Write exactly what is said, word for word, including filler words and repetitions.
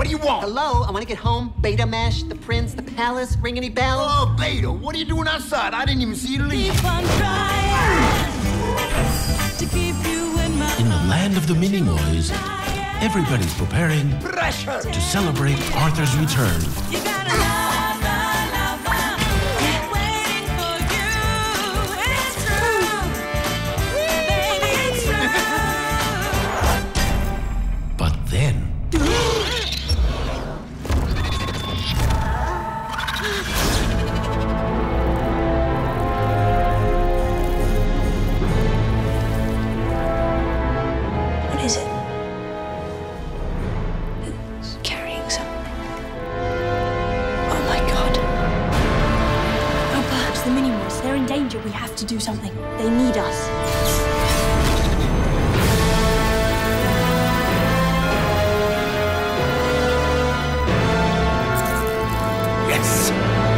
What do you want? Hello, I want to get home. Betameche, the prince, the palace. Ring any bells? Oh, Beta, what are you doing outside? I didn't even see you leave. Keep on trying to keep you in my In the land of the Minimoys, everybody's preparing Pressure. to celebrate Arthur's return. You gotta love, love, love, love. Waiting for you. It's true. Baby, it's true. But then, What is it? It's carrying something. Oh my god. Oh, perhaps the Minimoys. They're in danger. We have to do something. They need us. Yes.